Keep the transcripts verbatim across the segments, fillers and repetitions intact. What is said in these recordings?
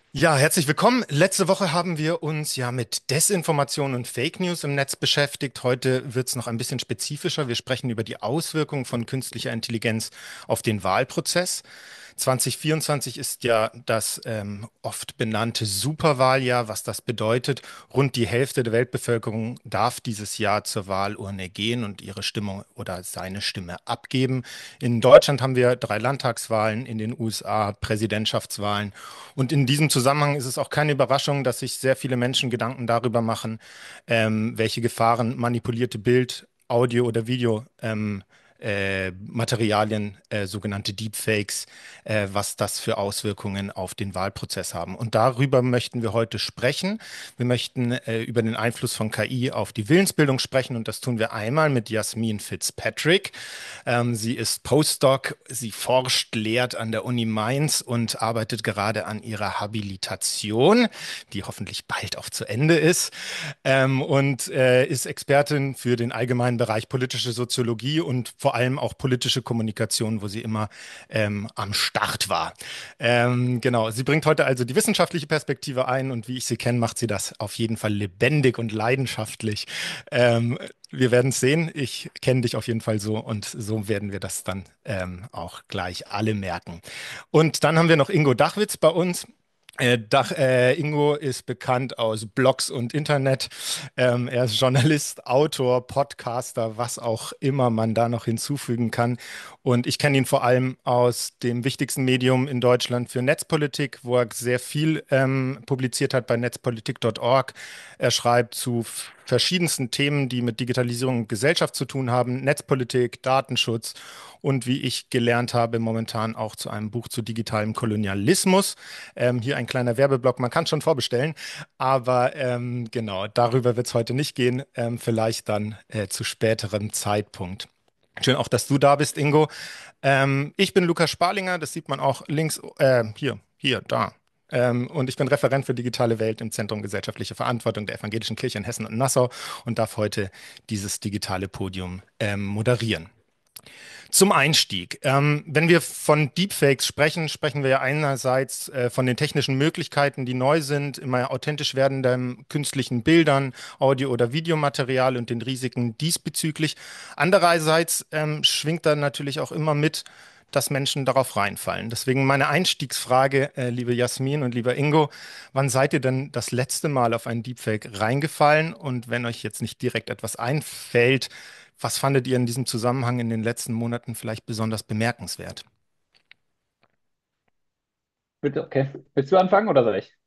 Ja, herzlich willkommen. Letzte Woche haben wir uns ja mit Desinformation und Fake News im Netz beschäftigt. Heute wird es noch ein bisschen spezifischer. Wir sprechen über die Auswirkungen von künstlicher Intelligenz auf den Wahlprozess. zwanzig vierundzwanzig ist ja das ähm, oft benannte Superwahljahr. Was das bedeutet: rund die Hälfte der Weltbevölkerung darf dieses Jahr zur Wahlurne gehen und ihre Stimme oder seine Stimme abgeben. In Deutschland haben wir drei Landtagswahlen, in den U S A Präsidentschaftswahlen. Und in diesem Zusammenhang ist es auch keine Überraschung, dass sich sehr viele Menschen Gedanken darüber machen, ähm, welche Gefahren manipulierte Bild, Audio oder Video ähm, äh, Materialien, äh, sogenannte Deepfakes, äh, was das für Auswirkungen auf den Wahlprozess haben. Und darüber möchten wir heute sprechen. Wir möchten äh, über den Einfluss von K I auf die Willensbildung sprechen, und das tun wir einmal mit Jasmin Fitzpatrick. Ähm, sie ist Postdoc, sie forscht, lehrt an der Uni Mainz und arbeitet gerade an ihrer Habilitation, die hoffentlich bald auch zu Ende ist, ähm, und äh, ist Expertin für den allgemeinen Bereich politische Soziologie und vor allem auch politische Kommunikation, wo sie immer ähm, am Start war. Ähm, genau, sie bringt heute also die wissenschaftliche Perspektive ein, und wie ich sie kenne, macht sie das auf jeden Fall lebendig und leidenschaftlich. Ähm, Wir werden es sehen. Ich kenne dich auf jeden Fall so, und so werden wir das dann ähm, auch gleich alle merken. Und dann haben wir noch Ingo Dachwitz bei uns. Äh, Dach, äh, Ingo ist bekannt aus Blogs und Internet. Ähm, er ist Journalist, Autor, Podcaster, was auch immer man da noch hinzufügen kann. Und ich kenne ihn vor allem aus dem wichtigsten Medium in Deutschland für Netzpolitik, wo er sehr viel ähm, publiziert hat bei netzpolitik Punkt org. Er schreibt zu verschiedensten Themen, die mit Digitalisierung und Gesellschaft zu tun haben: Netzpolitik, Datenschutz und, wie ich gelernt habe, momentan auch zu einem Buch zu digitalem Kolonialismus. Ähm, hier ein kleiner Werbeblock, man kann schon vorbestellen, aber ähm, genau, darüber wird es heute nicht gehen, ähm, vielleicht dann äh, zu späterem Zeitpunkt. Schön auch, dass du da bist, Ingo. Ähm, ich bin Lukas Sparlinger, das sieht man auch links, äh, hier, hier, da. Ähm, und ich bin Referent für digitale Welt im Zentrum Gesellschaftliche Verantwortung der Evangelischen Kirche in Hessen und Nassau und darf heute dieses digitale Podium ähm, moderieren. Zum Einstieg. Ähm, wenn wir von Deepfakes sprechen, sprechen wir ja einerseits äh, von den technischen Möglichkeiten, die neu sind, immer authentisch werdenden künstlichen Bildern, Audio- oder Videomaterial und den Risiken diesbezüglich. Andererseits ähm, schwingt da natürlich auch immer mit, dass Menschen darauf reinfallen. Deswegen meine Einstiegsfrage, äh, liebe Jasmin und lieber Ingo: Wann seid ihr denn das letzte Mal auf einen Deepfake reingefallen? Und wenn euch jetzt nicht direkt etwas einfällt, was fandet ihr in diesem Zusammenhang in den letzten Monaten vielleicht besonders bemerkenswert? Bitte, okay. Willst du anfangen oder soll ich?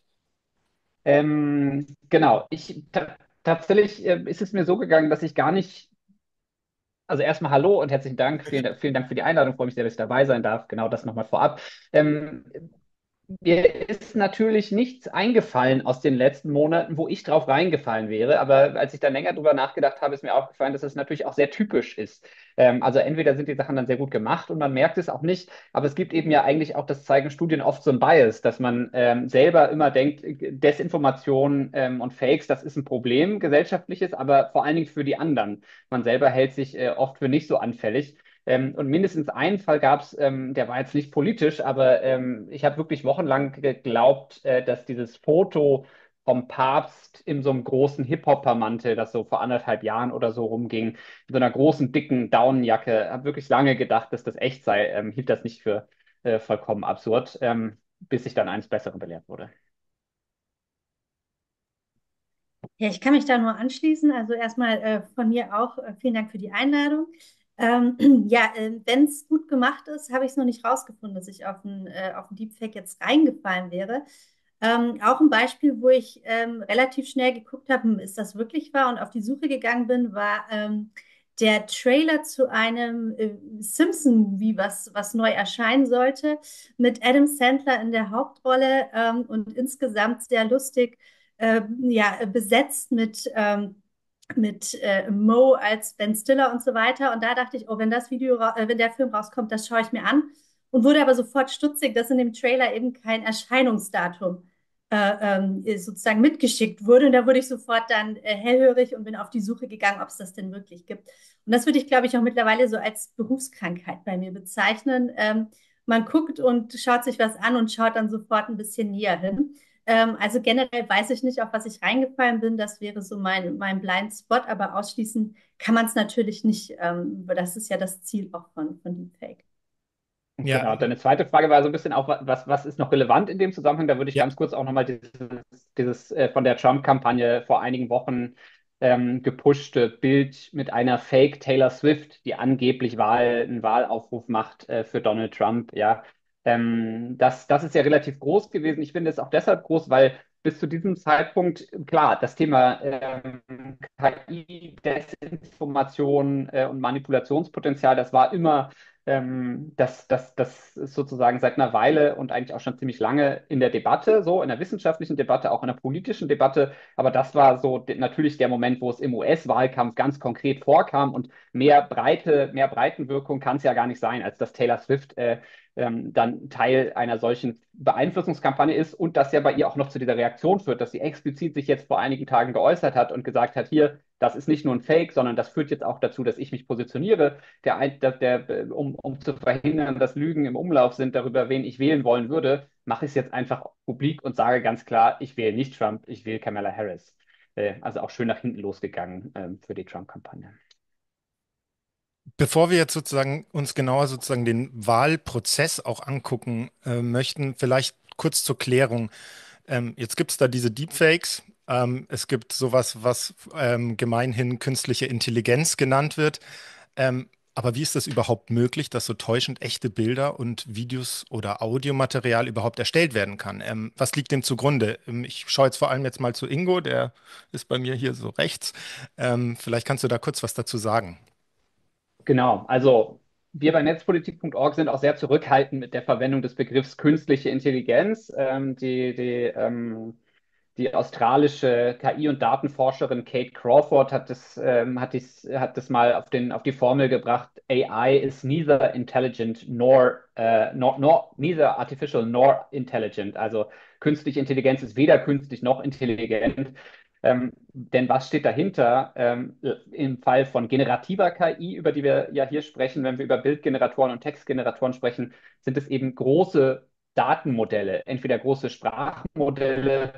Ähm, genau, ich ta tatsächlich äh, ist es mir so gegangen, dass ich gar nicht, also erstmal Hallo und herzlichen Dank, vielen, vielen Dank für die Einladung, freue mich sehr, dass ich dabei sein darf. Genau das nochmal vorab. Ähm, Mir ist natürlich nichts eingefallen aus den letzten Monaten, wo ich drauf reingefallen wäre. Aber als ich dann länger drüber nachgedacht habe, ist mir aufgefallen, dass es natürlich auch sehr typisch ist. Ähm, also entweder sind die Sachen dann sehr gut gemacht und man merkt es auch nicht, aber es gibt eben ja eigentlich auch, das zeigen Studien, oft so ein Bias, dass man ähm, selber immer denkt, Desinformation ähm, und Fakes, das ist ein Problem, gesellschaftliches, aber vor allen Dingen für die anderen. Man selber hält sich äh, oft für nicht so anfällig. Ähm, und mindestens einen Fall gab es, ähm, der war jetzt nicht politisch, aber ähm, ich habe wirklich wochenlang geglaubt, äh, dass dieses Foto vom Papst in so einem großen Hip-Hopper-Mantel, das so vor anderthalb Jahren oder so rumging, in so einer großen, dicken Daunenjacke, habe wirklich lange gedacht, dass das echt sei, ähm, hielt das nicht für äh, vollkommen absurd, ähm, bis ich dann eines Besseren belehrt wurde. Ja, ich kann mich da nur anschließen. Also erstmal äh, von mir auch äh, vielen Dank für die Einladung. Ähm, ja, äh, wenn es gut gemacht ist, habe ich es noch nicht rausgefunden, dass ich auf ein, äh, auf ein Deepfake jetzt reingefallen wäre. Ähm, auch ein Beispiel, wo ich ähm, relativ schnell geguckt habe, hm, ist das wirklich wahr, und auf die Suche gegangen bin, war ähm, der Trailer zu einem äh, Simpson-Movie, was, was neu erscheinen sollte, mit Adam Sandler in der Hauptrolle, ähm, und insgesamt sehr lustig, äh, ja, besetzt mit, ähm, mit äh, Mo als Ben Stiller und so weiter. Und da dachte ich, oh, wenn das Video, ra- äh, wenn der Film rauskommt, das schaue ich mir an. Und wurde aber sofort stutzig, dass in dem Trailer eben kein Erscheinungsdatum äh, ähm, sozusagen mitgeschickt wurde. Und da wurde ich sofort dann äh, hellhörig und bin auf die Suche gegangen, ob es das denn wirklich gibt. Und das würde ich, glaube ich, auch mittlerweile so als Berufskrankheit bei mir bezeichnen. Ähm, man guckt und schaut sich was an und schaut dann sofort ein bisschen näher hin. Ähm, also generell weiß ich nicht, auf was ich reingefallen bin. Das wäre so mein, mein Blind Spot, aber ausschließen kann man es natürlich nicht. Ähm, das ist ja das Ziel auch von, von Deepfake. Ja, Genau, deine zweite Frage war so ein bisschen auch, was, was ist noch relevant in dem Zusammenhang? Da würde ich ja, ganz kurz auch nochmal dieses, dieses äh, von der Trump-Kampagne vor einigen Wochen ähm, gepushte Bild mit einer Fake Taylor Swift, die angeblich Wahl, einen Wahlaufruf macht äh, für Donald Trump. Ja, ähm, das, das ist ja relativ groß gewesen. Ich finde es auch deshalb groß, weil bis zu diesem Zeitpunkt, klar, das Thema ähm, K I, Desinformation äh, und Manipulationspotenzial, das war immer ähm, das, das, das ist sozusagen seit einer Weile und eigentlich auch schon ziemlich lange in der Debatte, so in der wissenschaftlichen Debatte, auch in der politischen Debatte. Aber das war so de natürlich der Moment, wo es im U S-Wahlkampf ganz konkret vorkam und mehr Breite, mehr Breitenwirkung kann es ja gar nicht sein, als dass Taylor Swift äh, ähm, dann Teil einer solchen Beeinflussungskampagne ist und das ja bei ihr auch noch zu dieser Reaktion führt, dass sie explizit sich jetzt vor einigen Tagen geäußert hat und gesagt hat, hier, das ist nicht nur ein Fake, sondern das führt jetzt auch dazu, dass ich mich positioniere der, der, der, um, um zu verhindern, dass Lügen im Umlauf sind darüber, wen ich wählen wollen würde, mache ich es jetzt einfach publik und sage ganz klar, ich wähle nicht Trump, ich wähle Kamala Harris. Äh, also auch schön nach hinten losgegangen ähm, für die Trump-Kampagne. bevor wir jetzt sozusagen uns genauer sozusagen den Wahlprozess auch angucken äh, möchten, vielleicht kurz zur Klärung. Ähm, jetzt gibt es da diese Deepfakes. Ähm, es gibt sowas, was ähm, gemeinhin künstliche Intelligenz genannt wird. Ähm, aber wie ist das überhaupt möglich, dass so täuschend echte Bilder und Videos oder Audiomaterial überhaupt erstellt werden kann? Ähm, was liegt dem zugrunde? Ähm, ich schaue jetzt vor allem jetzt mal zu Ingo, der ist bei mir hier so rechts. Ähm, vielleicht kannst du da kurz was dazu sagen. Genau, also wir bei netzpolitik Punkt org sind auch sehr zurückhaltend mit der Verwendung des Begriffs künstliche Intelligenz. Ähm, die, die ähm, Die australische K I- und Datenforscherin Kate Crawford hat das, ähm, hat dies, hat das mal auf den, auf die Formel gebracht: A I is neither intelligent nor, äh, nor, nor, neither artificial nor intelligent. Also künstliche Intelligenz ist weder künstlich noch intelligent. Ähm, denn was steht dahinter ähm, im Fall von generativer K I, über die wir ja hier sprechen, wenn wir über Bildgeneratoren und Textgeneratoren sprechen, sind es eben große Datenmodelle, entweder große Sprachmodelle,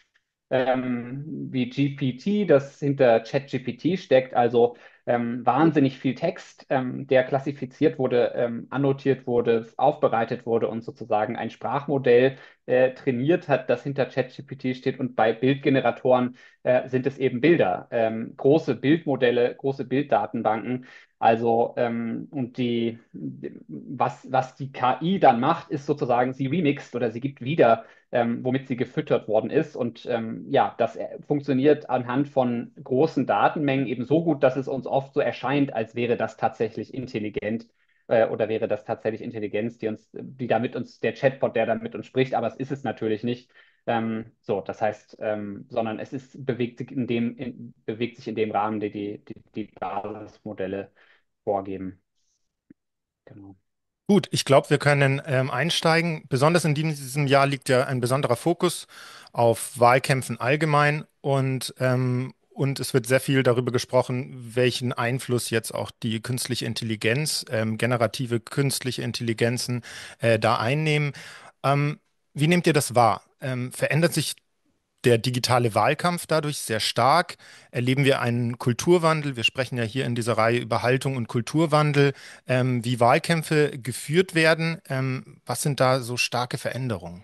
ähm, wie G P T, das hinter ChatGPT steckt, also ähm, wahnsinnig viel Text, ähm, der klassifiziert wurde, ähm, annotiert wurde, aufbereitet wurde und sozusagen ein Sprachmodell äh, trainiert hat, das hinter ChatGPT steht. Und bei Bildgeneratoren äh, sind es eben Bilder, ähm, große Bildmodelle, große Bilddatenbanken. Also, ähm, und die, was, was die K I dann macht, ist sozusagen, sie remixt oder sie gibt wieder, ähm, womit sie gefüttert worden ist. Und ähm, ja, das äh, funktioniert anhand von großen Datenmengen eben so gut, dass es uns oft so erscheint, als wäre das tatsächlich intelligent äh, oder wäre das tatsächlich Intelligenz, die uns, die damit uns, der Chatbot, der da mit uns spricht, aber es ist es natürlich nicht. Ähm, so, das heißt, ähm, sondern es ist, bewegt sich in dem, in, bewegt sich in dem Rahmen, die die, die, die Basismodelle vorgeben. Genau. Gut, ich glaube, wir können ähm, einsteigen. Besonders in diesem Jahr liegt ja ein besonderer Fokus auf Wahlkämpfen allgemein und, ähm, und es wird sehr viel darüber gesprochen, welchen Einfluss jetzt auch die künstliche Intelligenz, ähm, generative künstliche Intelligenzen äh, da einnehmen. Ähm, Wie nehmt ihr das wahr? Ähm, verändert sich der digitale Wahlkampf dadurch sehr stark? Erleben wir einen Kulturwandel? Wir sprechen ja hier in dieser Reihe über Haltung und Kulturwandel, ähm, wie Wahlkämpfe geführt werden. Ähm, was sind da so starke Veränderungen?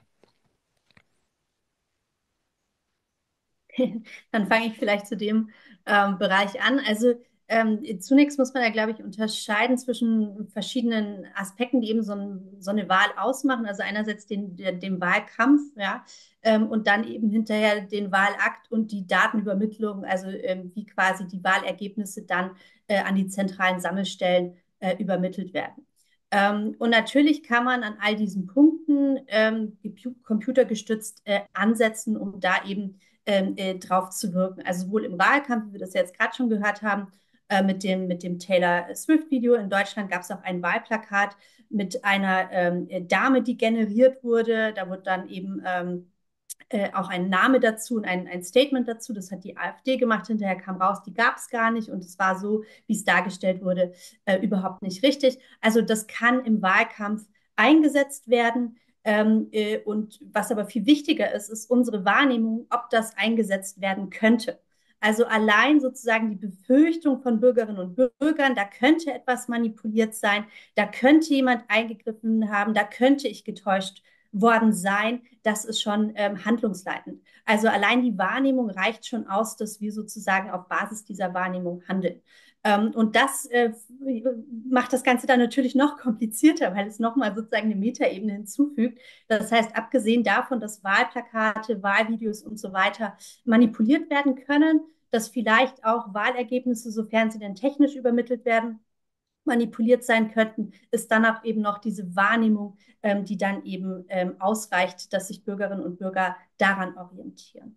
Dann fange ich vielleicht zu dem ähm, Bereich an. Also ähm, zunächst muss man ja, glaube ich, unterscheiden zwischen verschiedenen Aspekten, die eben so, ein, so eine Wahl ausmachen. Also einerseits den, den, den Wahlkampf, ja, ähm, und dann eben hinterher den Wahlakt und die Datenübermittlung, also ähm, wie quasi die Wahlergebnisse dann äh, an die zentralen Sammelstellen äh, übermittelt werden. Ähm, und natürlich kann man an all diesen Punkten ähm, computergestützt äh, ansetzen, um da eben ähm, äh, drauf zu wirken. Also sowohl im Wahlkampf, wie wir das jetzt gerade schon gehört haben, äh, mit dem, mit dem Taylor Swift-Video. In Deutschland gab es auch ein Wahlplakat mit einer ähm, Dame, die generiert wurde. Da wird dann eben ähm, äh, auch ein Name dazu und ein, ein Statement dazu. Das hat die AfD gemacht. Hinterher kam raus, die gab es gar nicht. Und es war so, wie es dargestellt wurde, äh, überhaupt nicht richtig. Also das kann im Wahlkampf eingesetzt werden. Ähm, äh, und was aber viel wichtiger ist, ist unsere Wahrnehmung, ob das eingesetzt werden könnte. Also allein sozusagen die Befürchtung von Bürgerinnen und Bürgern, da könnte etwas manipuliert sein, da könnte jemand eingegriffen haben, da könnte ich getäuscht worden sein, das ist schon ähm, handlungsleitend. Also allein die Wahrnehmung reicht schon aus, dass wir sozusagen auf Basis dieser Wahrnehmung handeln. Ähm, und das äh, macht das Ganze dann natürlich noch komplizierter, weil es nochmal sozusagen eine Metaebene hinzufügt. Das heißt, abgesehen davon, dass Wahlplakate, Wahlvideos und so weiter manipuliert werden können, dass vielleicht auch Wahlergebnisse, sofern sie denn technisch übermittelt werden, manipuliert sein könnten, ist dann auch eben noch diese Wahrnehmung, ähm, die dann eben ähm, ausreicht, dass sich Bürgerinnen und Bürger daran orientieren.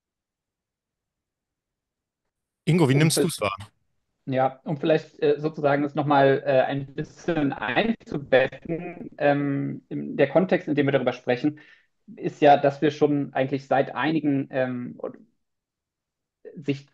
Ingo, wie Um, nimmst du es wahr? ja, um vielleicht äh, sozusagen das nochmal äh, ein bisschen einzubetten, ähm, im- der Kontext, in dem wir darüber sprechen, ist ja, dass wir schon eigentlich seit einigen ähm, sich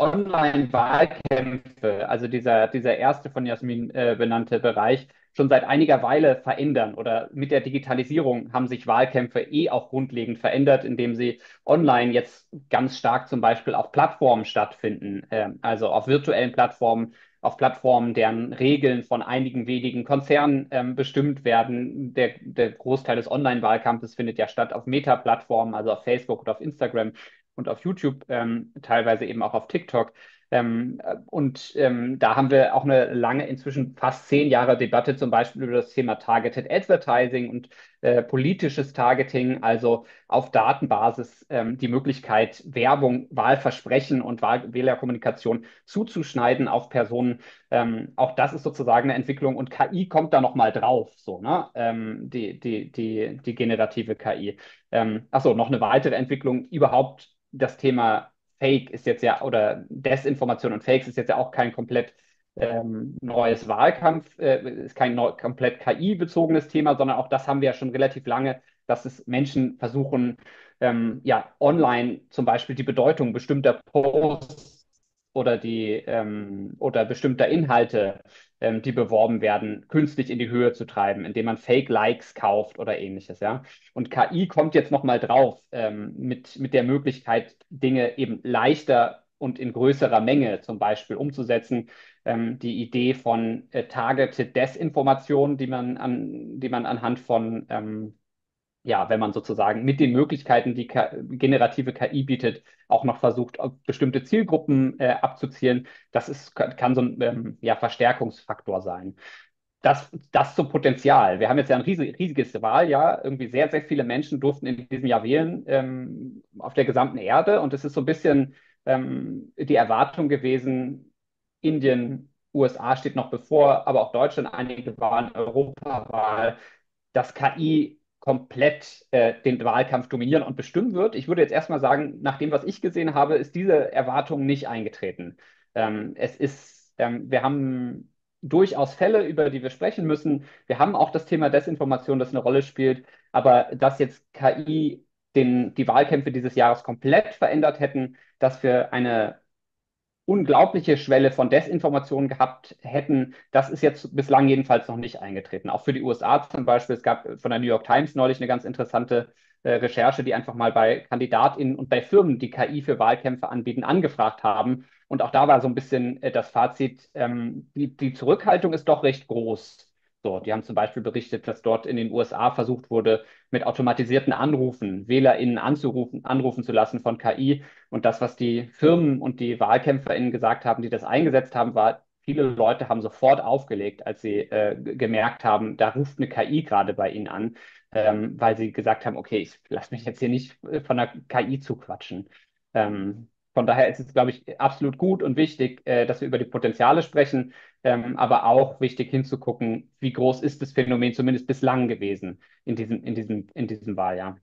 Online-Wahlkämpfe, also dieser, dieser erste von Jasmin äh, benannte Bereich, schon seit einiger Weile verändern. Oder mit der Digitalisierung haben sich Wahlkämpfe eh auch grundlegend verändert, indem sie online jetzt ganz stark zum Beispiel auf Plattformen stattfinden, äh, also auf virtuellen Plattformen, auf Plattformen, deren Regeln von einigen wenigen Konzernen ähm, bestimmt werden. Der, der Großteil des Online-Wahlkampfes findet ja statt auf Meta-Plattformen, also auf Facebook oder auf Instagram und auf YouTube, ähm, teilweise eben auch auf TikTok. Ähm, äh, und ähm, da haben wir auch eine lange, inzwischen fast zehn Jahre Debatte zum Beispiel über das Thema Targeted Advertising und äh, politisches Targeting, also auf Datenbasis ähm, die Möglichkeit, Werbung, Wahlversprechen und Wahl Wählerkommunikation zuzuschneiden auf Personen. Ähm, auch das ist sozusagen eine Entwicklung und K I kommt da nochmal drauf, so, ne? Ähm, die, die, die, die generative K I. Ähm, achso, noch eine weitere Entwicklung überhaupt das Thema Fake ist jetzt ja, oder Desinformation und Fakes ist jetzt ja auch kein komplett ähm, neues Wahlkampf, äh, ist kein neu, komplett K I-bezogenes Thema, sondern auch das haben wir ja schon relativ lange, dass es Menschen versuchen, ähm, ja, online zum Beispiel die Bedeutung bestimmter Posts oder die ähm, oder bestimmter Inhalte, ähm, die beworben werden, künstlich in die Höhe zu treiben, indem man Fake-Likes kauft oder ähnliches, ja. Und K I kommt jetzt nochmal drauf ähm, mit, mit der Möglichkeit, Dinge eben leichter und in größerer Menge zum Beispiel umzusetzen. Ähm, die Idee von äh, Targeted Desinformation, die man, an, die man anhand von, ähm, ja, wenn man sozusagen mit den Möglichkeiten, die K generative K I bietet, auch noch versucht, auf bestimmte Zielgruppen äh, abzuzielen, das ist, kann so ein ähm, ja, Verstärkungsfaktor sein. Das, das zum Potenzial. Wir haben jetzt ja ein riesig, riesiges Wahljahr. Irgendwie sehr, sehr viele Menschen durften in diesem Jahr wählen ähm, auf der gesamten Erde. Und es ist so ein bisschen ähm, die Erwartung gewesen, Indien, U S A steht noch bevor, aber auch Deutschland, einige Wahlen, Europawahl, dass K I komplett äh, den Wahlkampf dominieren und bestimmen wird. Ich würde jetzt erstmal sagen, nach dem, was ich gesehen habe, ist diese Erwartung nicht eingetreten. Ähm, es ist, ähm, wir haben durchaus Fälle, über die wir sprechen müssen. Wir haben auch das Thema Desinformation, das eine Rolle spielt. Aber dass jetzt K I den, die Wahlkämpfe dieses Jahres komplett verändert hätten, dass wir eine unglaubliche Schwelle von Desinformation gehabt hätten, das ist jetzt bislang jedenfalls noch nicht eingetreten. Auch für die U S A zum Beispiel, es gab von der New York Times neulich eine ganz interessante äh, Recherche, die einfach mal bei KandidatInnen und bei Firmen, die K I für Wahlkämpfe anbieten, angefragt haben. Und auch da war so ein bisschen äh, das Fazit, ähm, die, die Zurückhaltung ist doch recht groß. So, die haben zum Beispiel berichtet, dass dort in den U S A versucht wurde, mit automatisierten Anrufen WählerInnen anzurufen, anrufen zu lassen von K I. Und das, was die Firmen und die WahlkämpferInnen gesagt haben, die das eingesetzt haben, war, viele Leute haben sofort aufgelegt, als sie äh, gemerkt haben, da ruft eine K I gerade bei ihnen an, ähm, weil sie gesagt haben, okay, ich lasse mich jetzt hier nicht äh, von der K I zuquatschen. Ähm, von daher ist es, glaube ich, absolut gut und wichtig, äh, dass wir über die Potenziale sprechen, ähm, aber auch wichtig hinzugucken, wie groß ist das Phänomen zumindest bislang gewesen in diesem, in diesem, in diesem Wahljahr.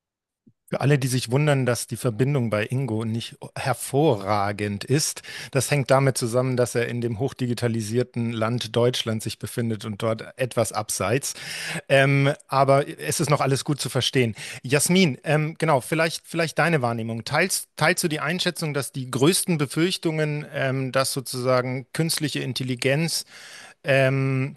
Für alle, die sich wundern, dass die Verbindung bei Ingo nicht hervorragend ist, das hängt damit zusammen, dass er in dem hochdigitalisierten Land Deutschland sich befindet und dort etwas abseits. Ähm, aber es ist noch alles gut zu verstehen. Jasmin, ähm, genau, vielleicht, vielleicht deine Wahrnehmung. Teilst, teilst du die Einschätzung, dass die größten Befürchtungen, ähm, dass sozusagen künstliche Intelligenz ähm,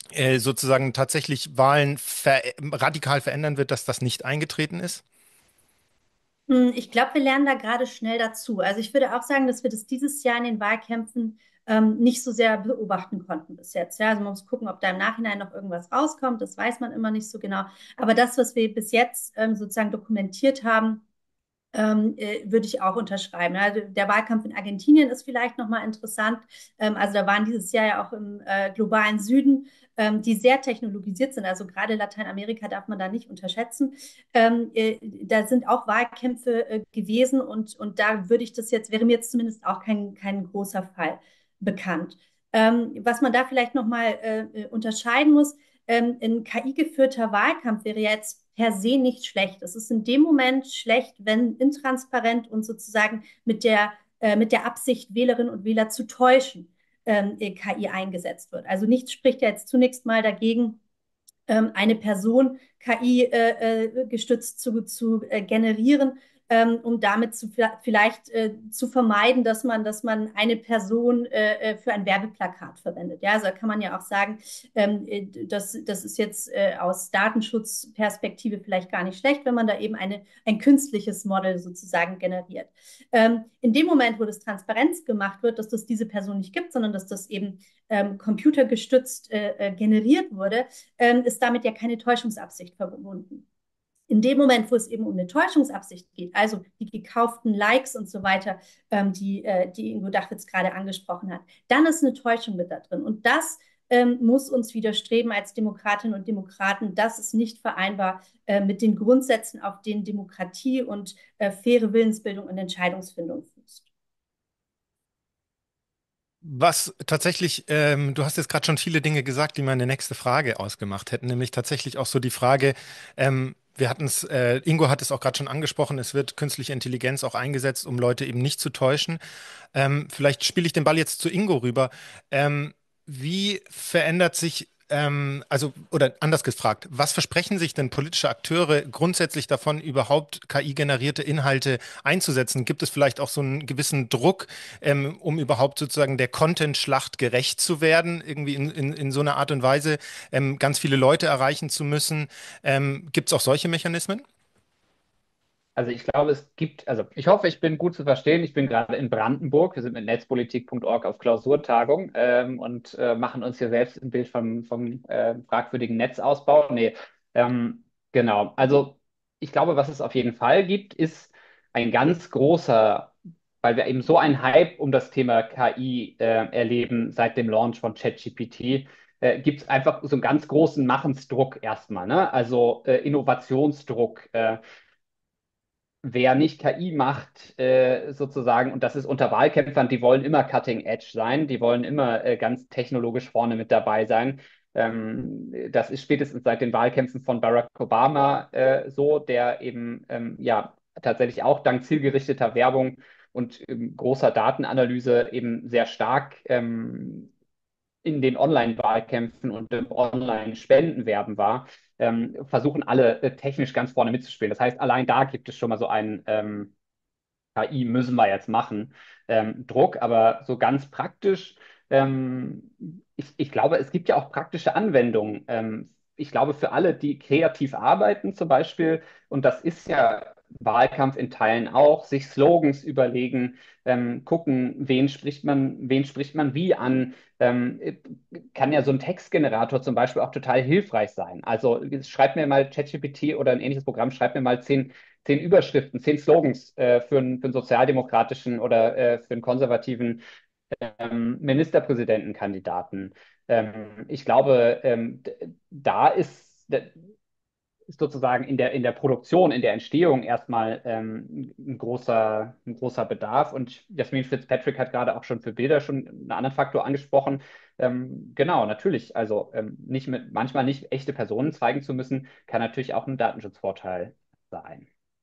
äh, sozusagen tatsächlich Wahlen ver radikal verändern wird, dass das nicht eingetreten ist? Hm, Ich glaube, wir lernen da gerade schnell dazu. Also ich würde auch sagen, dass wir das dieses Jahr in den Wahlkämpfen ähm, nicht so sehr beobachten konnten bis jetzt. Ja, also man muss gucken, ob da im Nachhinein noch irgendwas rauskommt. Das weiß man immer nicht so genau. Aber das, was wir bis jetzt ähm, sozusagen dokumentiert haben, ähm, äh, würde ich auch unterschreiben. Also der Wahlkampf in Argentinien ist vielleicht nochmal interessant. Ähm, also da waren dieses Jahr ja auch im äh, globalen Süden, ähm, die sehr technologisiert sind. Also gerade Lateinamerika darf man da nicht unterschätzen. Ähm, äh, da sind auch Wahlkämpfe äh, gewesen und, und da würde ich das jetzt, wäre mir jetzt zumindest auch kein, kein großer Fall bekannt. Ähm, was man da vielleicht nochmal äh, äh, unterscheiden muss, ähm, ein K I-geführter Wahlkampf wäre ja jetzt per se nicht schlecht. Es ist in dem Moment schlecht, wenn intransparent und sozusagen mit der, äh, mit der Absicht, Wählerinnen und Wähler zu täuschen, ähm, K I eingesetzt wird. Also nichts spricht ja jetzt zunächst mal dagegen, ähm, eine Person K I äh, äh, gestützt zu, zu äh, generieren, ähm, um damit zu, vielleicht äh, zu vermeiden, dass man, dass man eine Person äh, äh, für ein Werbeplakat verwendet. Ja, also da kann man ja auch sagen, ähm, äh, das, das ist jetzt äh, aus Datenschutzperspektive vielleicht gar nicht schlecht, wenn man da eben eine, ein künstliches Model sozusagen generiert. Ähm, in dem Moment, wo das Transparenz gemacht wird, dass das diese Person nicht gibt, sondern dass das eben ähm, computergestützt äh, äh, generiert wurde, ähm, ist damit ja keine Täuschungsabsicht verbunden. In dem Moment, wo es eben um eine Täuschungsabsicht geht, also die gekauften Likes und so weiter, ähm, die, äh, die Ingo Dachwitz gerade angesprochen hat, dann ist eine Täuschung mit da drin. Und das ähm, muss uns widerstreben als Demokratinnen und Demokraten. Das ist nicht vereinbar äh, mit den Grundsätzen, auf denen Demokratie und äh, faire Willensbildung und Entscheidungsfindung fußt. Was tatsächlich, ähm, du hast jetzt gerade schon viele Dinge gesagt, die meine nächste Frage ausgemacht hätten, nämlich tatsächlich auch so die Frage, ähm, wir hatten es, äh, Ingo hat es auch gerade schon angesprochen, es wird künstliche Intelligenz auch eingesetzt, um Leute eben nicht zu täuschen. Ähm, vielleicht spiele ich den Ball jetzt zu Ingo rüber. Ähm, wie verändert sich, ähm, also, oder anders gefragt, was versprechen sich denn politische Akteure grundsätzlich davon, überhaupt K I-generierte Inhalte einzusetzen? Gibt es vielleicht auch so einen gewissen Druck, ähm, um überhaupt sozusagen der Content-Schlacht gerecht zu werden, irgendwie in, in, in so einer Art und Weise ähm, ganz viele Leute erreichen zu müssen? Ähm, gibt es auch solche Mechanismen? Also ich glaube, es gibt, also ich hoffe, ich bin gut zu verstehen. Ich bin gerade in Brandenburg. Wir sind mit netzpolitik Punkt org auf Klausurtagung ähm, und äh, machen uns hier selbst ein Bild vom, vom äh, fragwürdigen Netzausbau. Nee, ähm, genau. Also ich glaube, was es auf jeden Fall gibt, ist ein ganz großer, weil wir eben so einen Hype um das Thema K I äh, erleben seit dem Launch von ChatGPT. Äh, gibt es einfach so einen ganz großen Machensdruck erstmal, ne? Also äh, Innovationsdruck. Äh, wer nicht K I macht, äh, sozusagen, und das ist unter Wahlkämpfern, die wollen immer Cutting Edge sein, die wollen immer äh, ganz technologisch vorne mit dabei sein. Ähm, das ist spätestens seit den Wahlkämpfen von Barack Obama äh, so, der eben ähm, ja tatsächlich auch dank zielgerichteter Werbung und ähm, großer Datenanalyse eben sehr stark ähm, in den Online-Wahlkämpfen und im Online-Spendenwerben war, ähm, versuchen alle äh, technisch ganz vorne mitzuspielen. Das heißt, allein da gibt es schon mal so einen ähm, K I müssen wir jetzt machen, ähm, Druck, aber so ganz praktisch, ähm, ich, ich glaube, es gibt ja auch praktische Anwendungen. Ähm, ich glaube, für alle, die kreativ arbeiten zum Beispiel, und das ist ja Wahlkampf in Teilen auch, sich Slogans überlegen, ähm, gucken, wen spricht man, wen spricht man wie an, ähm, kann ja so ein Textgenerator zum Beispiel auch total hilfreich sein. Also schreibt mir mal ChatGPT oder ein ähnliches Programm, schreibt mir mal zehn zehn Überschriften, zehn Slogans äh, für, einen, für einen sozialdemokratischen oder äh, für einen konservativen ähm, Ministerpräsidentenkandidaten. Ähm, ich glaube, ähm, da ist, ist sozusagen in der, in der Produktion, in der Entstehung erstmal ähm, ein großer, ein großer Bedarf. Und Jasmin Fitzpatrick hat gerade auch schon für Bilder schon einen anderen Faktor angesprochen. Ähm, genau, natürlich. Also ähm, nicht mit, manchmal nicht echte Personen zeigen zu müssen, kann natürlich auch ein Datenschutzvorteil sein.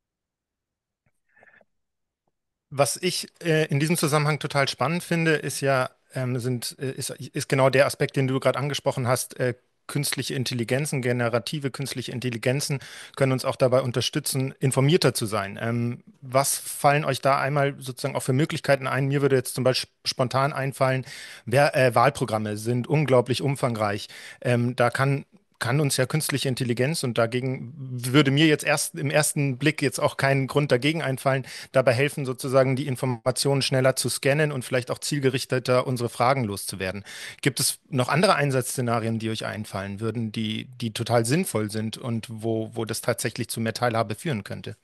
Was ich äh, in diesem Zusammenhang total spannend finde, ist ja, ähm, sind, äh, ist, ist genau der Aspekt, den du gerade angesprochen hast. Äh, künstliche Intelligenzen, generative künstliche Intelligenzen können uns auch dabei unterstützen, informierter zu sein. Ähm, was fallen euch da einmal sozusagen auch für Möglichkeiten ein? Mir würde jetzt zum Beispiel spontan einfallen, wer, äh, Wahlprogramme sind unglaublich umfangreich. Ähm, da kann kann uns ja künstliche Intelligenz und dagegen würde mir jetzt erst im ersten Blick jetzt auch kein Grund dagegen einfallen, dabei helfen, sozusagen die Informationen schneller zu scannen und vielleicht auch zielgerichteter unsere Fragen loszuwerden. Gibt es noch andere Einsatzszenarien, die euch einfallen würden, die, die total sinnvoll sind und wo, wo das tatsächlich zu mehr Teilhabe führen könnte?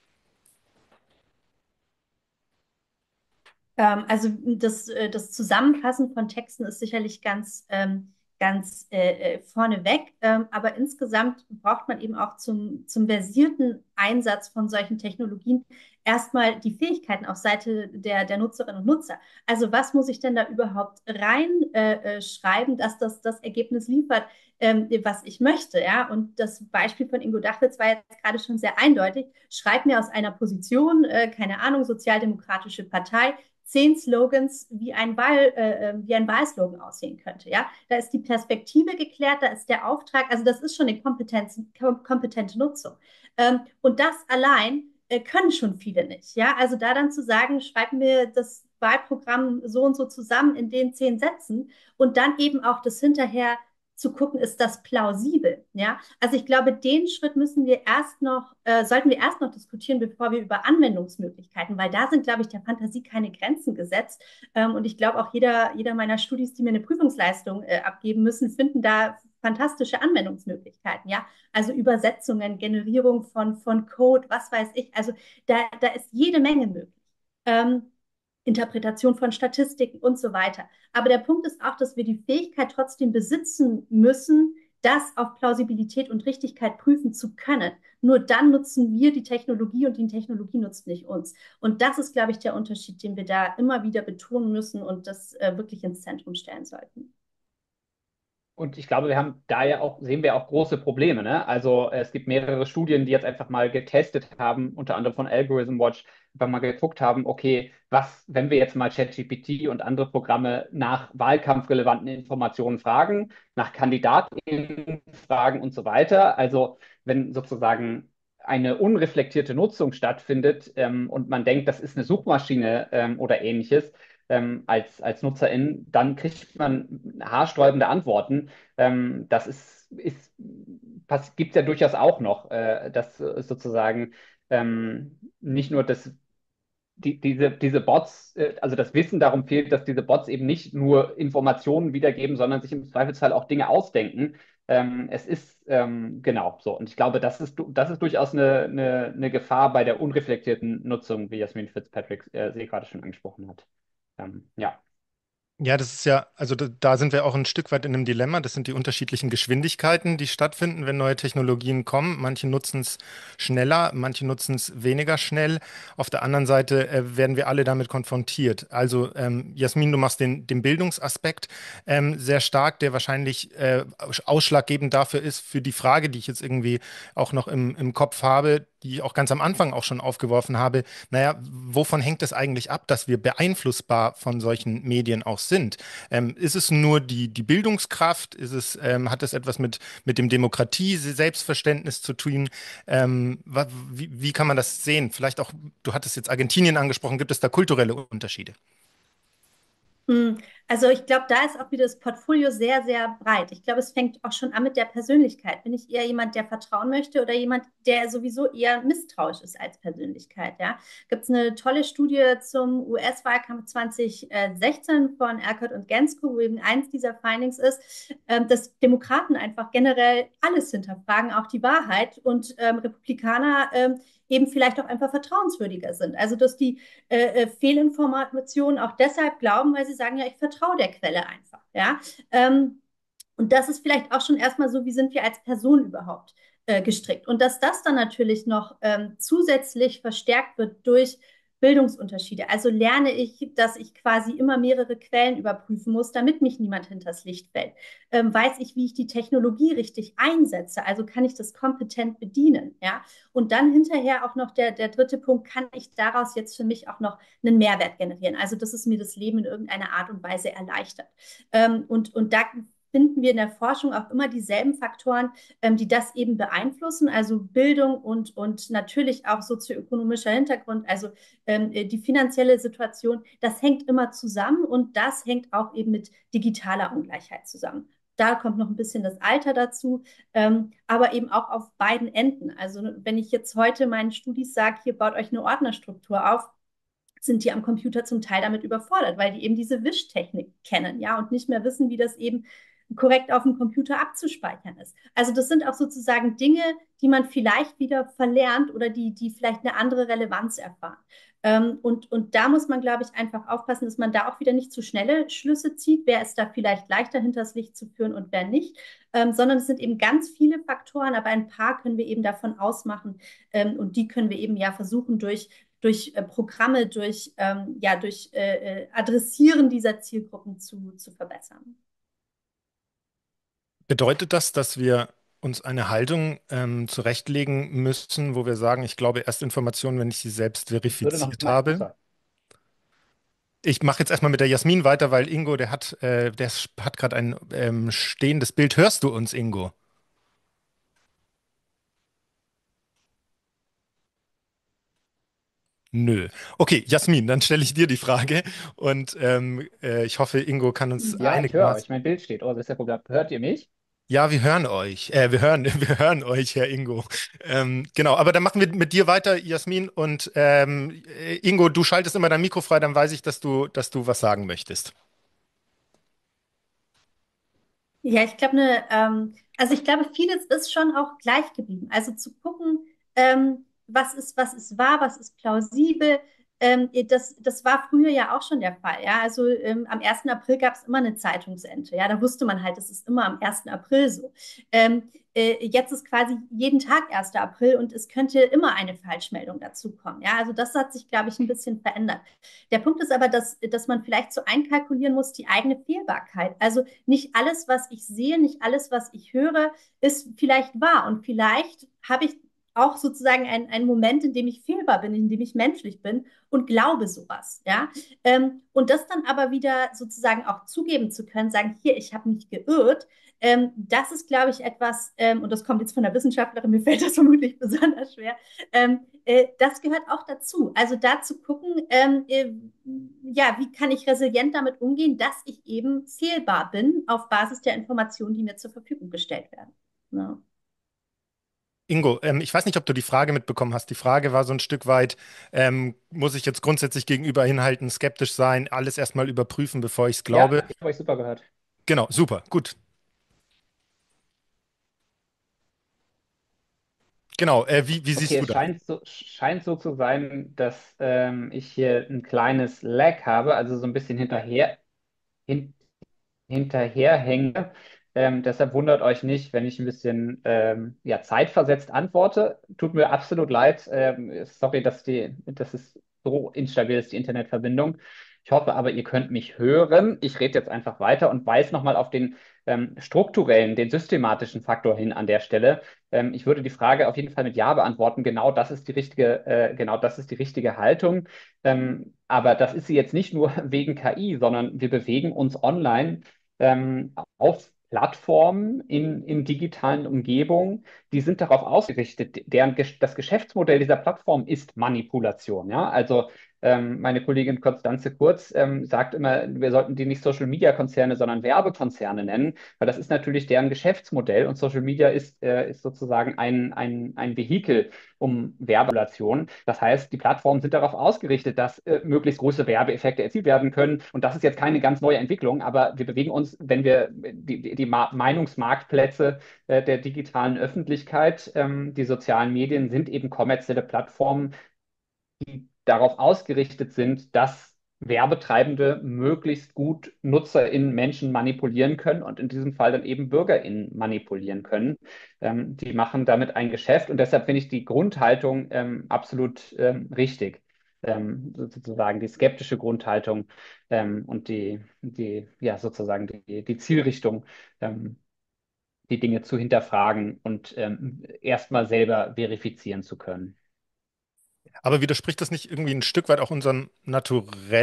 Ähm, also das, äh, das Zusammenfassen von Texten ist sicherlich ganz, ähm, ganz äh, äh, vorneweg, ähm, aber insgesamt braucht man eben auch zum, zum versierten Einsatz von solchen Technologien erstmal die Fähigkeiten auf Seite der, der Nutzerinnen und Nutzer. Also was muss ich denn da überhaupt reinschreiben, äh, äh, schreiben, dass das das Ergebnis liefert, ähm, was ich möchte, ja? Und das Beispiel von Ingo Dachwitz war jetzt gerade schon sehr eindeutig. Schreib mir aus einer Position, äh, keine Ahnung, Sozialdemokratische Partei, zehn Slogans, wie ein, Wahl, äh, wie ein Wahlslogan aussehen könnte. Ja? Da ist die Perspektive geklärt, da ist der Auftrag, also das ist schon eine Kompetenz, kompetente Nutzung. Ähm, und das allein äh, können schon viele nicht. Ja? Also da dann zu sagen, schreib mir das Wahlprogramm so und so zusammen in den zehn Sätzen und dann eben auch das hinterher zu gucken, ist das plausibel? Ja, also ich glaube, den Schritt müssen wir erst noch, äh, sollten wir erst noch diskutieren, bevor wir über Anwendungsmöglichkeiten, weil da sind, glaube ich, der Fantasie keine Grenzen gesetzt. Ähm, und ich glaube auch jeder, jeder meiner Studis, die mir eine Prüfungsleistung äh, abgeben müssen, finden da fantastische Anwendungsmöglichkeiten. Ja, also Übersetzungen, Generierung von, von Code, was weiß ich. Also da, da ist jede Menge möglich. Ähm, Interpretation von Statistiken und so weiter. Aber der Punkt ist auch, dass wir die Fähigkeit trotzdem besitzen müssen, das auf Plausibilität und Richtigkeit prüfen zu können. Nur dann nutzen wir die Technologie und die Technologie nutzt nicht uns. Und das ist, glaube ich, der Unterschied, den wir da immer wieder betonen müssen und das äh, wirklich ins Zentrum stellen sollten. Und ich glaube, wir haben da ja auch, sehen wir auch große Probleme, ne? Also es gibt mehrere Studien, die jetzt einfach mal getestet haben, unter anderem von Algorithm Watch, einfach mal geguckt haben, okay, was, wenn wir jetzt mal ChatGPT und andere Programme nach wahlkampfrelevanten Informationen fragen, nach Kandidatinnen fragen und so weiter. Also wenn sozusagen eine unreflektierte Nutzung stattfindet, ähm, und man denkt, das ist eine Suchmaschine, ähm, oder ähnliches, ähm, als, als Nutzerin, dann kriegt man haarsträubende Antworten. Ähm, das ist, ist, gibt es ja durchaus auch noch, äh, dass äh, sozusagen ähm, nicht nur das, die, diese, diese Bots, äh, also das Wissen darum fehlt, dass diese Bots eben nicht nur Informationen wiedergeben, sondern sich im Zweifelsfall auch Dinge ausdenken. Ähm, es ist ähm, genau so. Und ich glaube, das ist, das ist durchaus eine, eine, eine Gefahr bei der unreflektierten Nutzung, wie Jasmin Fitzpatrick äh, sie gerade schon angesprochen hat. Ähm, ja. Ja, das ist ja, also da, da sind wir auch ein Stück weit in einem Dilemma. Das sind die unterschiedlichen Geschwindigkeiten, die stattfinden, wenn neue Technologien kommen. Manche nutzen es schneller, manche nutzen es weniger schnell. Auf der anderen Seite äh, werden wir alle damit konfrontiert. Also ähm, Jasmin, du machst den, den Bildungsaspekt ähm, sehr stark, der wahrscheinlich äh, ausschlaggebend dafür ist, für die Frage, die ich jetzt irgendwie auch noch im, im Kopf habe, die ich auch ganz am Anfang auch schon aufgeworfen habe. Naja, wovon hängt es eigentlich ab, dass wir beeinflussbar von solchen Medien auch sind? Ähm, ist es nur die, die Bildungskraft? Ist es, ähm, hat es etwas mit, mit dem Demokratie-Selbstverständnis zu tun? Ähm, wa- wie, wie kann man das sehen? Vielleicht auch, du hattest jetzt Argentinien angesprochen, gibt es da kulturelle Unterschiede? Mm, Also ich glaube, da ist auch wieder das Portfolio sehr, sehr breit. Ich glaube, es fängt auch schon an mit der Persönlichkeit. Bin ich eher jemand, der vertrauen möchte oder jemand, der sowieso eher misstrauisch ist als Persönlichkeit? Ja, gibt es eine tolle Studie zum U S-Wahlkampf zwanzig sechzehn von Erkert und Gensko, wo eben eins dieser Findings ist, ähm, dass Demokraten einfach generell alles hinterfragen, auch die Wahrheit und ähm, Republikaner ähm, eben vielleicht auch einfach vertrauenswürdiger sind. Also dass die äh, äh, Fehlinformationen auch deshalb glauben, weil sie sagen, ja, ich vertraue der Quelle einfach. Ja? Ähm, und das ist vielleicht auch schon erstmal so, wie sind wir als Person überhaupt äh, gestrickt. Und dass das dann natürlich noch ähm, zusätzlich verstärkt wird durch Bildungsunterschiede. Also lerne ich, dass ich quasi immer mehrere Quellen überprüfen muss, damit mich niemand hinters Licht fällt. Ähm, weiß ich, wie ich die Technologie richtig einsetze? Also kann ich das kompetent bedienen? Ja? Und dann hinterher auch noch der, der dritte Punkt, kann ich daraus jetzt für mich auch noch einen Mehrwert generieren? Also, dass es mir das Leben in irgendeiner Art und Weise erleichtert. Ähm, und, und da finden wir in der Forschung auch immer dieselben Faktoren, ähm, die das eben beeinflussen. Also Bildung und, und natürlich auch sozioökonomischer Hintergrund, also ähm, die finanzielle Situation, das hängt immer zusammen und das hängt auch eben mit digitaler Ungleichheit zusammen. Da kommt noch ein bisschen das Alter dazu, ähm, aber eben auch auf beiden Enden. Also wenn ich jetzt heute meinen Studis sage, hier baut euch eine Ordnerstruktur auf, sind die am Computer zum Teil damit überfordert, weil die eben diese Wischtechnik kennen, ja, und nicht mehr wissen, wie das eben korrekt auf dem Computer abzuspeichern ist. Also das sind auch sozusagen Dinge, die man vielleicht wieder verlernt oder die, die vielleicht eine andere Relevanz erfahren. Ähm, und, und da muss man, glaube ich, einfach aufpassen, dass man da auch wieder nicht zu schnelle Schlüsse zieht, wer ist da vielleicht leichter hinters Licht zu führen und wer nicht, ähm, sondern es sind eben ganz viele Faktoren, aber ein paar können wir eben davon ausmachen ähm, und die können wir eben ja versuchen durch durch äh, Programme, durch, ähm, ja, durch äh, äh, Adressieren dieser Zielgruppen zu, zu verbessern. Bedeutet das, dass wir uns eine Haltung ähm, zurechtlegen müssen, wo wir sagen, ich glaube erst Informationen, wenn ich sie selbst Ich würde noch verifiziert mal, habe? sorry. Ich mache jetzt erstmal mit der Jasmin weiter, weil Ingo, der hat, äh, der hat gerade ein ähm, stehendes Bild. Hörst du uns, Ingo? Nö. Okay, Jasmin, dann stelle ich dir die Frage und ähm, äh, ich hoffe, Ingo kann uns Ja, ich höre euch. einigermaßen. Mein Bild steht. Oh, das ist der Problem. Hört ihr mich? Ja, wir hören euch. Äh, wir hören, wir hören euch, Herr Ingo. Ähm, genau, aber dann machen wir mit dir weiter, Jasmin. Und ähm, äh, Ingo, du schaltest immer dein Mikro frei, dann weiß ich, dass du, dass du was sagen möchtest. Ja, ich glaube, ne, ähm, also ich glaube, vieles ist schon auch gleich geblieben. Also zu gucken, ähm, was ist, was ist wahr, was ist plausibel, ähm, das, das war früher ja auch schon der Fall. Ja, also ähm, am ersten April gab es immer eine Zeitungsente. Ja, da wusste man halt, es ist immer am ersten April so. Ähm, äh, jetzt ist quasi jeden Tag erster April und es könnte immer eine Falschmeldung dazu kommen. Ja, also das hat sich, glaube ich, ein bisschen verändert. Der Punkt ist aber, dass, dass man vielleicht so einkalkulieren muss, die eigene Fehlbarkeit. Also nicht alles, was ich sehe, nicht alles, was ich höre, ist vielleicht wahr. Und vielleicht habe ich auch sozusagen einen, einen Moment, in dem ich fehlbar bin, in dem ich menschlich bin und glaube sowas, ja. Ähm, und das dann aber wieder sozusagen auch zugeben zu können, sagen, hier, ich habe mich geirrt, ähm, das ist, glaube ich, etwas, ähm, und das kommt jetzt von der Wissenschaftlerin, mir fällt das vermutlich besonders schwer, ähm, äh, das gehört auch dazu. Also da zu gucken, ähm, äh, ja, wie kann ich resilient damit umgehen, dass ich eben fehlbar bin auf Basis der Informationen, die mir zur Verfügung gestellt werden. Ja. Ingo, ähm, ich weiß nicht, ob du die Frage mitbekommen hast. Die Frage war so ein Stück weit, ähm, muss ich jetzt grundsätzlich gegenüber Inhalten skeptisch sein, alles erstmal überprüfen, bevor ich es Ja, glaube? ich habe euch super gehört. Genau, super, gut. Genau, äh, wie, wie Okay, siehst du es das? scheint so, scheint so zu sein, dass ähm, ich hier ein kleines Lag habe, also so ein bisschen hinterher, hin, hinterherhänge. Ähm, deshalb wundert euch nicht, wenn ich ein bisschen ähm, ja, zeitversetzt antworte. Tut mir absolut leid. Ähm, sorry, dass die, dass es so instabil ist, die Internetverbindung. Ich hoffe aber, ihr könnt mich hören. Ich rede jetzt einfach weiter und weise nochmal auf den ähm, strukturellen, den systematischen Faktor hin an der Stelle. Ähm, ich würde die Frage auf jeden Fall mit Ja beantworten. Genau das ist die richtige, äh, genau das ist die richtige Haltung. Ähm, aber das ist sie jetzt nicht nur wegen K I, sondern wir bewegen uns online ähm, auf Plattformen in, in digitalen Umgebungen, die sind darauf ausgerichtet, deren das Geschäftsmodell dieser Plattform ist Manipulation. Ja? Also ähm, meine Kollegin Constanze Kurz ähm, sagt immer, wir sollten die nicht Social Media Konzerne, sondern Werbekonzerne nennen, weil das ist natürlich deren Geschäftsmodell und Social Media ist, äh, ist sozusagen ein, ein, ein Vehikel um Werbelation. Das heißt, die Plattformen sind darauf ausgerichtet, dass äh, möglichst große Werbeeffekte erzielt werden können. Und das ist jetzt keine ganz neue Entwicklung, aber wir bewegen uns, wenn wir die, die, die Meinungsmarktplätze äh, der digitalen Öffentlichkeit, ähm, die sozialen Medien sind eben kommerzielle Plattformen, die darauf ausgerichtet sind, dass Werbetreibende möglichst gut NutzerInnen Menschen manipulieren können und in diesem Fall dann eben BürgerInnen manipulieren können. Ähm, die machen damit ein Geschäft und deshalb finde ich die Grundhaltung ähm, absolut ähm, richtig. Ähm, sozusagen die skeptische Grundhaltung ähm, und die, die, ja, sozusagen die, die Zielrichtung, ähm, die Dinge zu hinterfragen und ähm, erstmal selber verifizieren zu können. Aber widerspricht das nicht irgendwie ein Stück weit auch unserem Naturell?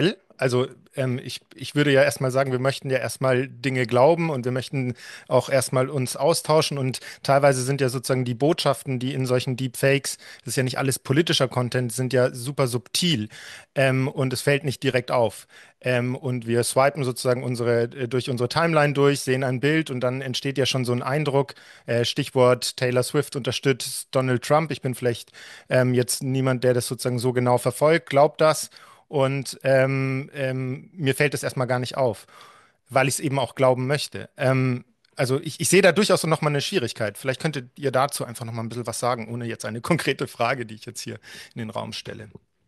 Also ähm, ich, ich würde ja erstmal sagen, wir möchten ja erstmal Dinge glauben und wir möchten auch erstmal uns austauschen und teilweise sind ja sozusagen die Botschaften, die in solchen Deepfakes, das ist ja nicht alles politischer Content, sind ja super subtil ähm, und es fällt nicht direkt auf. Ähm, und wir swipen sozusagen unsere, äh, durch unsere Timeline durch, sehen ein Bild und dann entsteht ja schon so ein Eindruck, äh, Stichwort Taylor Swift unterstützt Donald Trump. Ich bin vielleicht ähm, jetzt niemand, der das sozusagen so genau verfolgt, glaubt das. Und ähm, ähm, mir fällt es erstmal gar nicht auf, weil ich es eben auch glauben möchte. Ähm, also ich, ich sehe da durchaus noch mal eine Schwierigkeit. Vielleicht könntet ihr dazu einfach noch mal ein bisschen was sagen, ohne jetzt eine konkrete Frage, die ich jetzt hier in den Raum stelle.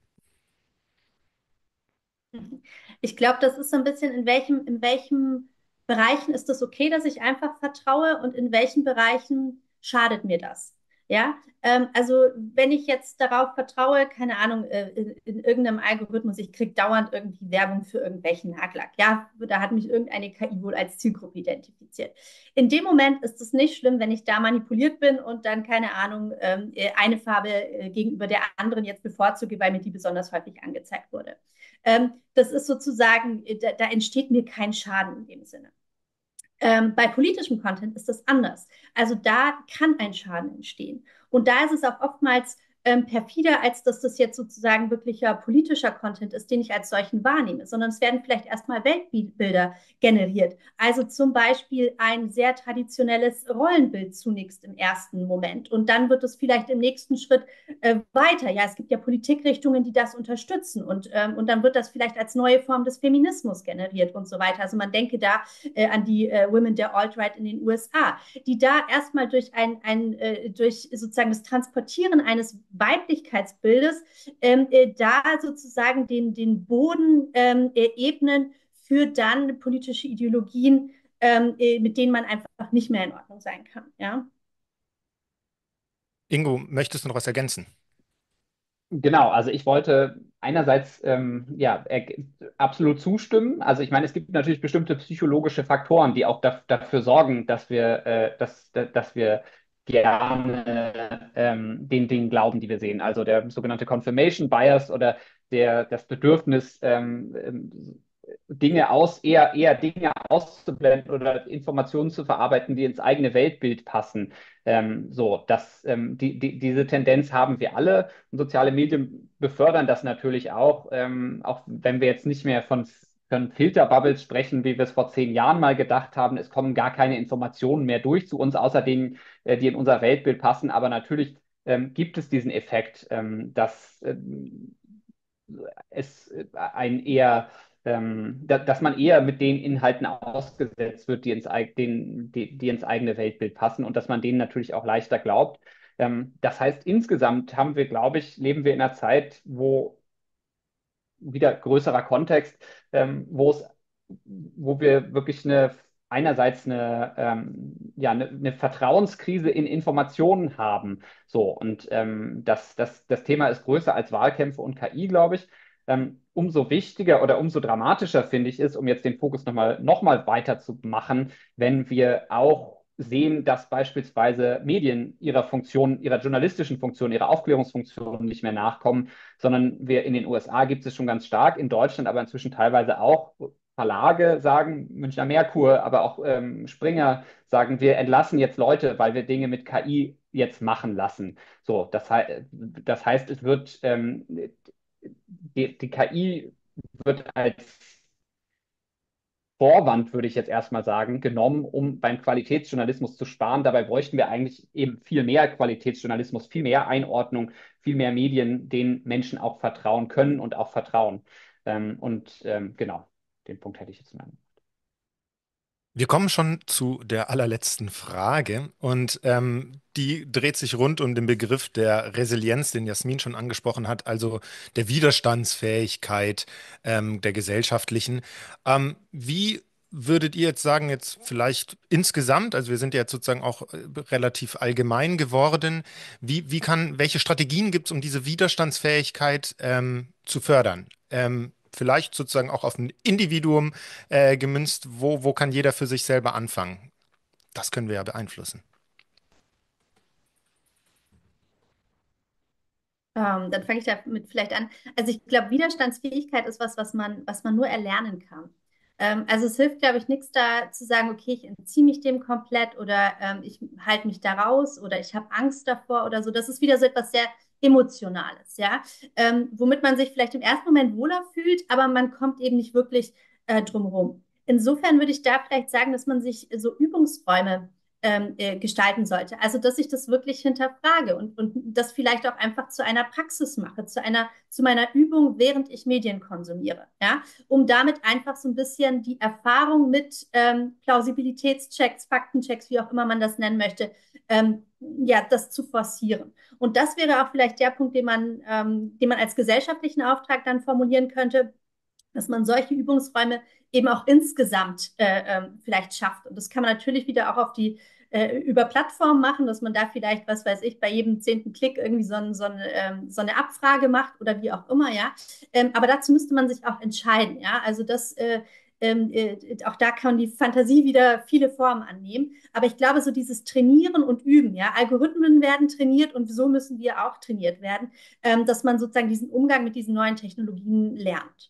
Mhm. Ich glaube, das ist so ein bisschen, in welchem, in welchen Bereichen ist es okay, dass ich einfach vertraue und in welchen Bereichen schadet mir das? Ja, ähm, also wenn ich jetzt darauf vertraue, keine Ahnung, äh, in, in irgendeinem Algorithmus, ich kriege dauernd irgendwie Werbung für irgendwelchen Nagellack. Ja, da hat mich irgendeine K I wohl als Zielgruppe identifiziert. In dem Moment ist es nicht schlimm, wenn ich da manipuliert bin und dann, keine Ahnung, ähm, äh, eine Farbe äh, gegenüber der anderen jetzt bevorzuge, weil mir die besonders häufig angezeigt wurde. Ähm, das ist sozusagen, da, da entsteht mir kein Schaden in dem Sinne. Ähm, bei politischem Content ist das anders. Also da kann ein Schaden entstehen. Und da ist es auch oftmals ähm, perfider, als dass das jetzt sozusagen wirklicher politischer Content ist, den ich als solchen wahrnehme, sondern es werden vielleicht erstmal Weltbilder generiert. Also zum Beispiel ein sehr traditionelles Rollenbild zunächst im ersten Moment. Und dann wird es vielleicht im nächsten Schritt äh, weiter. Ja, es gibt ja Politikrichtungen, die das unterstützen. Und, ähm, und dann wird das vielleicht als neue Form des Feminismus generiert und so weiter. Also man denke da äh, an die äh, Women der Alt-Right in den U S A, die da erstmal durch ein, ein äh, durch sozusagen das Transportieren eines Weiblichkeitsbildes ähm, äh, da sozusagen den, den Boden ähm, äh, ebnen für dann politische Ideologien, ähm, äh, mit denen man einfach nicht mehr in Ordnung sein kann. Ja. Ingo, möchtest du noch was ergänzen? Genau, also ich wollte einerseits ähm, ja er, absolut zustimmen. Also ich meine, es gibt natürlich bestimmte psychologische Faktoren, die auch da, dafür sorgen, dass wir, äh, dass, dass wir gerne ähm, den Dingen glauben, die wir sehen. Also der sogenannte Confirmation Bias oder der, das Bedürfnis, ähm, ähm, Dinge aus, eher, eher Dinge auszublenden oder Informationen zu verarbeiten, die ins eigene Weltbild passen. Ähm, so, das, ähm, die, die, diese Tendenz haben wir alle. Und soziale Medien befördern das natürlich auch, ähm, auch wenn wir jetzt nicht mehr von, von Filterbubbles sprechen, wie wir es vor zehn Jahren mal gedacht haben. Es kommen gar keine Informationen mehr durch zu uns, außer denen, äh, die in unser Weltbild passen. Aber natürlich ähm, gibt es diesen Effekt, ähm, dass ähm, es äh, ein eher ähm, da, dass man eher mit den Inhalten ausgesetzt wird, die ins, eig- den, die, die ins eigene Weltbild passen und dass man denen natürlich auch leichter glaubt. Ähm, das heißt, insgesamt haben wir, glaube ich, leben wir in einer Zeit, wo wieder größerer Kontext, ähm, wo es, wo wir wirklich eine einerseits eine, ähm, ja, eine, eine Vertrauenskrise in Informationen haben. So, und ähm, das, das, das Thema ist größer als Wahlkämpfe und K I, glaube ich. Ähm, umso wichtiger oder umso dramatischer finde ich es, um jetzt den Fokus nochmal noch mal weiter zu machen, wenn wir auch sehen, dass beispielsweise Medien ihrer Funktion, ihrer journalistischen Funktion, ihrer Aufklärungsfunktion nicht mehr nachkommen, sondern wir in den U S A gibt es schon ganz stark, in Deutschland aber inzwischen teilweise auch Verlage sagen, Münchner Merkur, aber auch ähm, Springer sagen, wir entlassen jetzt Leute, weil wir Dinge mit K I jetzt machen lassen. So, das, hei- das heißt, es wird ähm, die, die K I wird als Vorwand, würde ich jetzt erstmal sagen, genommen, um beim Qualitätsjournalismus zu sparen. Dabei bräuchten wir eigentlich eben viel mehr Qualitätsjournalismus, viel mehr Einordnung, viel mehr Medien, denen Menschen auch vertrauen können und auch vertrauen. Ähm, und ähm, genau, den Punkt hätte ich jetzt mal. Wir kommen schon zu der allerletzten Frage und ähm, die dreht sich rund um den Begriff der Resilienz, den Jasmin schon angesprochen hat, also der Widerstandsfähigkeit ähm, der gesellschaftlichen. Ähm, wie würdet ihr jetzt sagen, jetzt vielleicht insgesamt, also wir sind ja jetzt sozusagen auch äh, relativ allgemein geworden, wie, wie kann, welche Strategien gibt es, um diese Widerstandsfähigkeit ähm, zu fördern? Ähm, vielleicht sozusagen auch auf ein Individuum äh, gemünzt, wo, wo kann jeder für sich selber anfangen? Das können wir ja beeinflussen. Ähm, dann fange ich damit vielleicht an. Also ich glaube, Widerstandsfähigkeit ist was, was man, was man nur erlernen kann. Ähm, also es hilft, glaube ich, nichts da zu sagen, okay, ich entziehe mich dem komplett oder ähm, ich halte mich da raus oder ich habe Angst davor oder so. Das ist wieder so etwas sehr Emotionales, ja, ähm, womit man sich vielleicht im ersten Moment wohler fühlt, aber man kommt eben nicht wirklich äh, drum rum. Insofern würde ich da vielleicht sagen, dass man sich so Übungsräume ähm, äh, gestalten sollte. Also, dass ich das wirklich hinterfrage und, und das vielleicht auch einfach zu einer Praxis mache, zu einer, zu meiner Übung, während ich Medien konsumiere, ja, um damit einfach so ein bisschen die Erfahrung mit ähm, Plausibilitätschecks, Faktenchecks, wie auch immer man das nennen möchte, ähm, ja, das zu forcieren. Und das wäre auch vielleicht der Punkt, den man, ähm, den man als gesellschaftlichen Auftrag dann formulieren könnte, dass man solche Übungsräume eben auch insgesamt äh, ähm, vielleicht schafft. Und das kann man natürlich wieder auch auf die äh, über Plattformen machen, dass man da vielleicht, was weiß ich, bei jedem zehnten Klick irgendwie so, ein, so, eine, ähm, so eine Abfrage macht oder wie auch immer, ja. Ähm, aber dazu müsste man sich auch entscheiden, ja. Also das äh, ähm, äh, auch da kann die Fantasie wieder viele Formen annehmen. Aber ich glaube, so dieses Trainieren und Üben, ja, Algorithmen werden trainiert und so müssen wir auch trainiert werden, ähm, dass man sozusagen diesen Umgang mit diesen neuen Technologien lernt.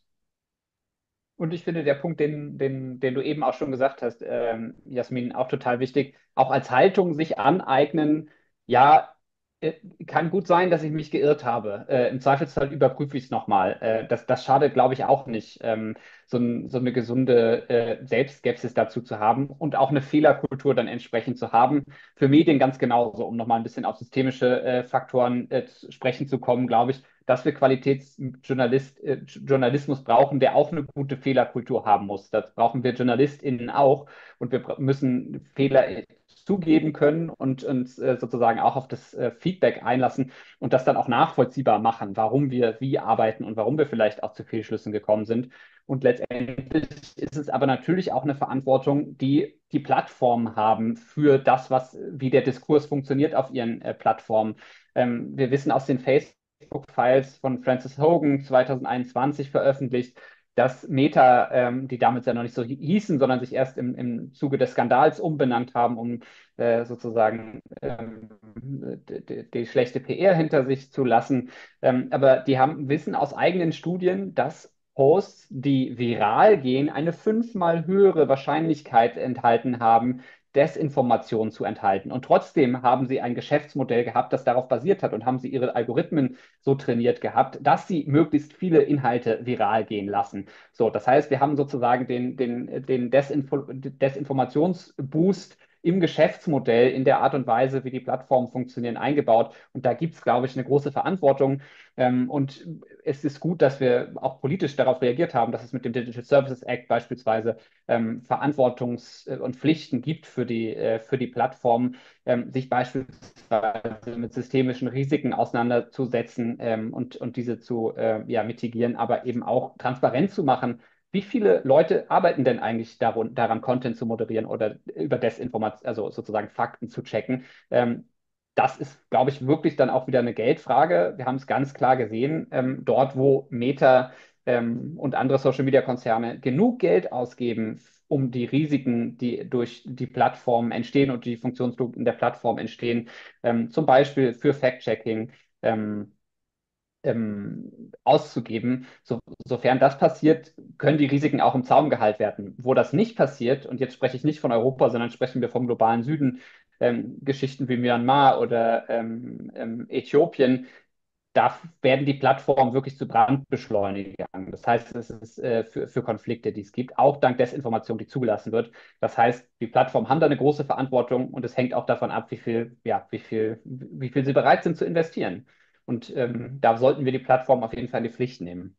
Und ich finde, der Punkt, den, den, den du eben auch schon gesagt hast, ähm, Jasmin, auch total wichtig, auch als Haltung sich aneignen, ja, äh, kann gut sein, dass ich mich geirrt habe. Äh, im Zweifelsfall überprüfe ich es nochmal. Äh, das, das schadet, glaube ich, auch nicht, ähm, so, ein, so eine gesunde äh, Selbstskepsis dazu zu haben und auch eine Fehlerkultur dann entsprechend zu haben. Für Medien ganz genauso, um nochmal ein bisschen auf systemische äh, Faktoren äh, zu sprechen zu kommen, glaube ich, dass wir Qualitätsjournalist, äh, Journalismus brauchen, der auch eine gute Fehlerkultur haben muss. Das brauchen wir JournalistInnen auch. Und wir müssen Fehler zugeben können und uns äh, sozusagen auch auf das äh, Feedback einlassen und das dann auch nachvollziehbar machen, warum wir wie arbeiten und warum wir vielleicht auch zu Fehlschlüssen gekommen sind. Und letztendlich ist es aber natürlich auch eine Verantwortung, die die Plattformen haben für das, was, wie der Diskurs funktioniert auf ihren äh, Plattformen. Ähm, wir wissen aus den Facebook Facebook-Files von Francis Hogan zwanzig einundzwanzig veröffentlicht, dass Meta, ähm, die damals ja noch nicht so hießen, sondern sich erst im, im Zuge des Skandals umbenannt haben, um äh, sozusagen ähm, die, die schlechte P R hinter sich zu lassen. Ähm, aber die haben wissen aus eigenen Studien, dass Posts, die viral gehen, eine fünfmal höhere Wahrscheinlichkeit enthalten haben, Desinformation zu enthalten. Und trotzdem haben sie ein Geschäftsmodell gehabt, das darauf basiert hat und haben sie ihre Algorithmen so trainiert gehabt, dass sie möglichst viele Inhalte viral gehen lassen. So, das heißt, wir haben sozusagen den, den, den Desinfo Desinformationsboost im Geschäftsmodell, in der Art und Weise, wie die Plattformen funktionieren, eingebaut. Und da gibt es, glaube ich, eine große Verantwortung. Ähm, und es ist gut, dass wir auch politisch darauf reagiert haben, dass es mit dem Digital Services Act beispielsweise ähm, Verantwortungs- und Pflichten gibt für die, äh, für die Plattformen, ähm, sich beispielsweise mit systemischen Risiken auseinanderzusetzen ähm, und, und diese zu äh, ja, mitigieren, aber eben auch transparent zu machen. Wie viele Leute arbeiten denn eigentlich daran, daran Content zu moderieren oder über Desinformation, also sozusagen Fakten zu checken? Ähm, das ist, glaube ich, wirklich dann auch wieder eine Geldfrage. Wir haben es ganz klar gesehen, ähm, dort, wo Meta ähm, und andere Social-Media-Konzerne genug Geld ausgeben, um die Risiken, die durch die Plattform entstehen und die Funktionslücken der Plattform entstehen, ähm, zum Beispiel für Fact-Checking, ähm, ähm, auszugeben. So, sofern das passiert, können die Risiken auch im Zaum gehalten werden. Wo das nicht passiert, und jetzt spreche ich nicht von Europa, sondern sprechen wir vom globalen Süden, ähm, Geschichten wie Myanmar oder ähm, ähm, Äthiopien, da werden die Plattformen wirklich zu Brandbeschleunigern. Das heißt, es ist äh, für, für Konflikte, die es gibt, auch dank Desinformation, die zugelassen wird. Das heißt, die Plattformen haben da eine große Verantwortung und es hängt auch davon ab, wie viel, ja, wie viel, wie viel sie bereit sind zu investieren. Und ähm, da sollten wir die Plattform auf jeden Fall in die Pflicht nehmen.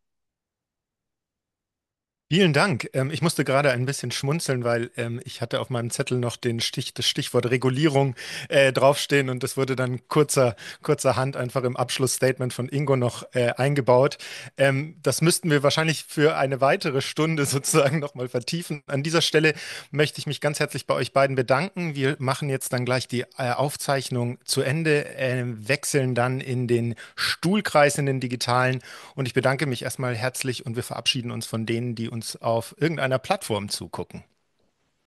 Vielen Dank. Ähm, ich musste gerade ein bisschen schmunzeln, weil ähm, ich hatte auf meinem Zettel noch den Stich, das Stichwort Regulierung äh, draufstehen und das wurde dann kurzer, kurzerhand einfach im Abschlussstatement von Ingo noch äh, eingebaut. Ähm, das müssten wir wahrscheinlich für eine weitere Stunde sozusagen nochmal vertiefen. An dieser Stelle möchte ich mich ganz herzlich bei euch beiden bedanken. Wir machen jetzt dann gleich die äh, Aufzeichnung zu Ende, äh, wechseln dann in den Stuhlkreis, in den digitalen. Und ich bedanke mich erstmal herzlich und wir verabschieden uns von denen, die uns auf irgendeiner Plattform zugucken.